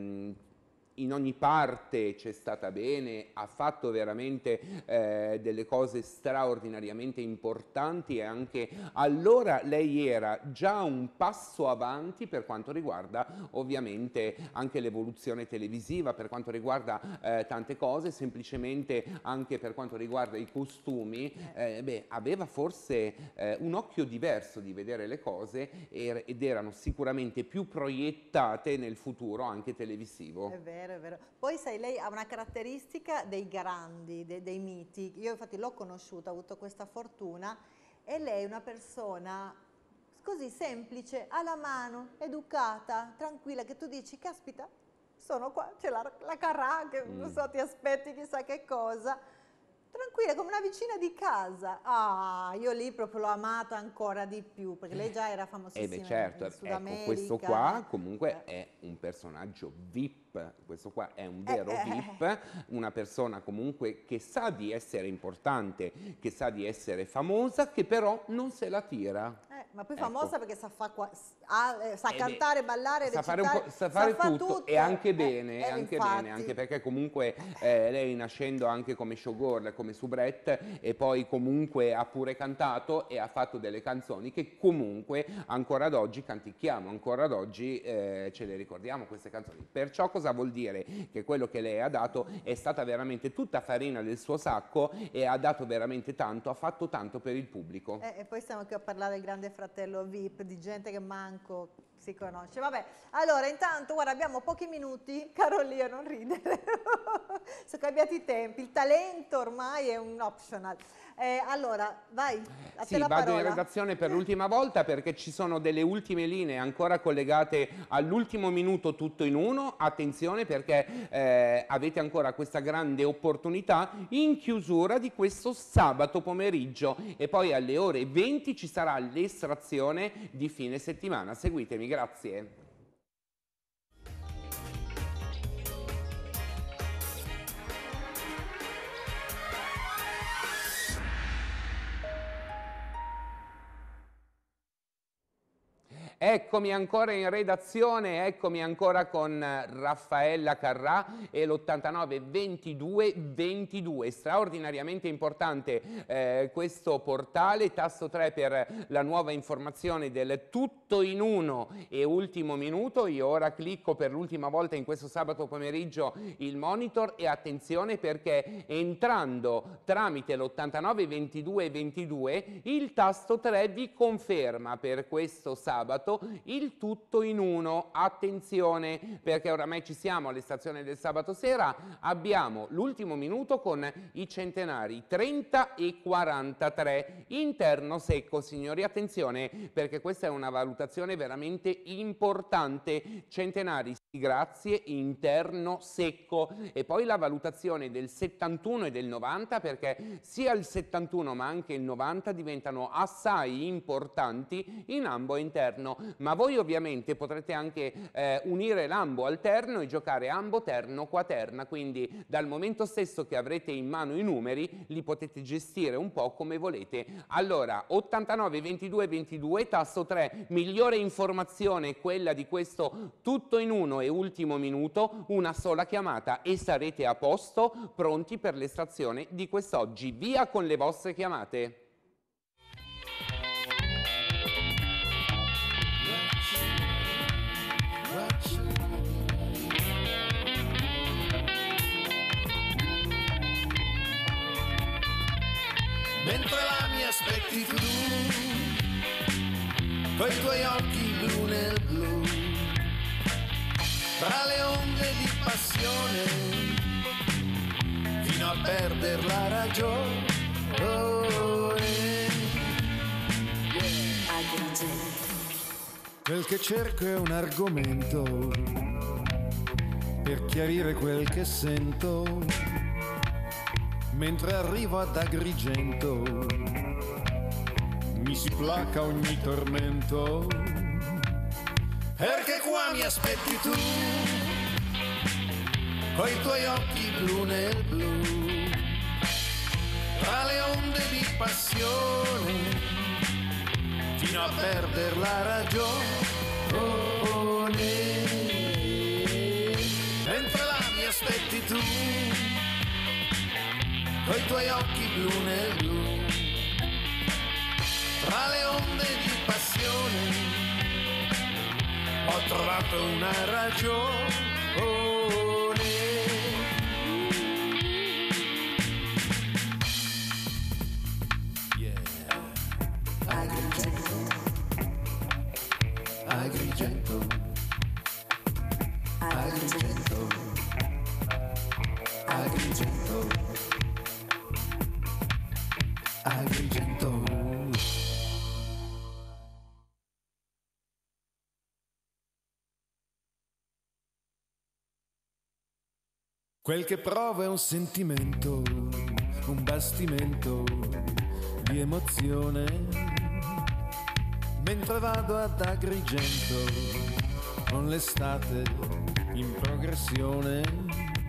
in ogni parte c'è stata bene, ha fatto veramente delle cose straordinariamente importanti, e anche allora lei era già un passo avanti per quanto riguarda ovviamente anche l'evoluzione televisiva, per quanto riguarda tante cose, semplicemente anche per quanto riguarda i costumi, aveva forse un occhio diverso di vedere le cose, ed erano sicuramente più proiettate nel futuro anche televisivo. È vero, è vero. Poi sai, lei ha una caratteristica dei grandi, dei miti. Io infatti l'ho conosciuta, ho avuto questa fortuna, e lei è una persona così semplice, alla mano, educata, tranquilla, che tu dici, caspita, sono qua, c'è la Carrà, che non so, ti aspetti chissà che cosa. Tranquilla, come una vicina di casa. Ah, io lì proprio l'ho amata ancora di più, perché lei già era famosissima Certo, in Sud ecco, America. questo qua comunque è un personaggio VIP, questo qua è un vero VIP, una persona comunque che sa di essere importante, che sa di essere famosa, che però non se la tira. Ma poi Ecco. famosa perché sa cantare, ballare, sa fare, recitare, sa fare fa tutto, e anche bene, infatti. anche perché comunque lei, nascendo anche come showgirl, come soubrette, e poi comunque ha pure cantato e ha fatto delle canzoni che comunque ancora ad oggi canticchiamo, ancora ad oggi ce le ricordiamo queste canzoni. Perciò cosa vuol dire? Che quello che lei ha dato è stata veramente tutta farina del suo sacco, e ha dato veramente tanto, ha fatto tanto per il pubblico. E poi stiamo qui a parlare del Grande Fratello VIP, di gente che manco si conosce. Vabbè, allora intanto guarda, abbiamo pochi minuti, caro Lio, non ridere, sono cambiati i tempi, il talento ormai è un optional. Allora, vai, a te Sì, la vado parola. in redazione per l'ultima volta, perché ci sono delle ultime linee ancora collegate all'ultimo minuto, tutto in uno. Attenzione, perché avete ancora questa grande opportunità in chiusura di questo sabato pomeriggio, e poi alle ore 20 ci sarà l'estrazione di fine settimana. Seguitemi, grazie. Eccomi ancora in redazione, eccomi ancora con Raffaella Carrà e l'89 22 22. Straordinariamente importante questo portale, tasto 3 per la nuova informazione del tutto in uno e ultimo minuto. Io ora clicco per l'ultima volta in questo sabato pomeriggio il monitor e attenzione perché entrando tramite l'89 22 22 il tasto 3 vi conferma per questo sabato il tutto in uno. Attenzione perché oramai ci siamo alle stazioni del sabato sera, abbiamo l'ultimo minuto con i centenari 30 e 43 interno secco, signori, attenzione perché questa è una valutazione veramente importante. Centenari grazie, interno secco, e poi la valutazione del 71 e del 90 perché sia il 71 ma anche il 90 diventano assai importanti in ambo interno, ma voi ovviamente potrete anche unire l'ambo alterno e giocare ambo terno quaterna, quindi dal momento stesso che avrete in mano i numeri li potete gestire un po' come volete. Allora 89 22 22 tasto 3, migliore informazione quella di questo tutto in uno e ultimo minuto, una sola chiamata e sarete a posto, pronti per l'estrazione di quest'oggi. Via con le vostre chiamate. Mentre la mi aspetti tu, coi tuoi occhi blu nel blu, tra le onde di passione, fino a perder la ragione. Quel che cerco è un argomento per chiarire quel che sento, mentre arrivo ad Agrigento mi si placa ogni tormento, perché qua mi aspetti tu, coi tuoi occhi blu nel blu, tra le onde di passione, fino a perder la ragione. Mentre là mi aspetti tu, coi tuoi occhi blu nel blu, tra le onde di passione, ho trovato una ragione. Agrigento, Agrigento, Agrigento, Agrigento. Quel che provo è un sentimento, un bastimento di emozione. Mentre vado ad Agrigento con l'estate in progressione.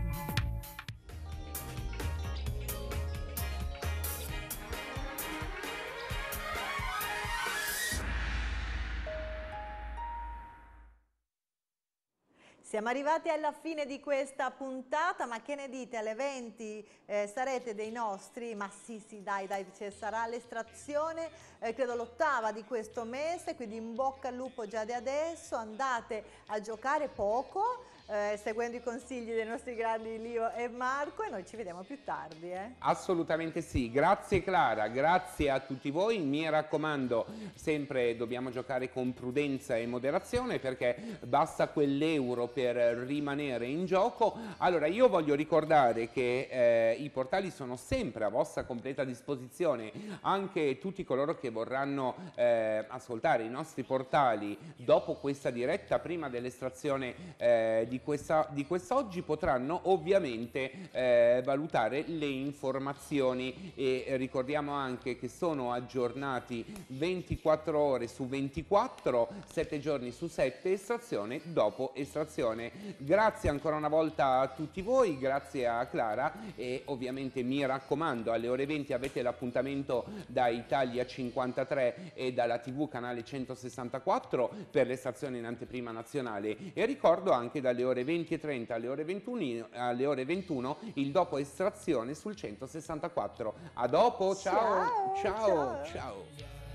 Siamo arrivati alla fine di questa puntata, ma che ne dite? Alle 20 sarete dei nostri? Ma sì, dai, sarà l'estrazione, credo l'8ª di questo mese, quindi in bocca al lupo già da adesso, andate a giocare poco, seguendo i consigli dei nostri grandi Lio e Marco, e noi ci vediamo più tardi. Assolutamente sì, grazie Clara, grazie a tutti voi, mi raccomando, sempre dobbiamo giocare con prudenza e moderazione perché basta quell'euro per rimanere in gioco. Allora io voglio ricordare che i portali sono sempre a vostra completa disposizione, anche tutti coloro che vorranno ascoltare i nostri portali dopo questa diretta, prima dell'estrazione di quest'oggi, potranno ovviamente valutare le informazioni, e ricordiamo anche che sono aggiornati 24 ore su 24, 7 giorni su 7, estrazione dopo estrazione. trasmissione. Grazie ancora una volta a tutti voi, grazie a Clara e ovviamente mi raccomando, alle ore 20 avete l'appuntamento da Italia 53 e dalla TV canale 164 per l'estrazione in anteprima nazionale, e ricordo anche dalle ore 20:30 alle ore 21 il dopo estrazione sul 164. A dopo, ciao. Ciao, Ciao. ciao. Ciao.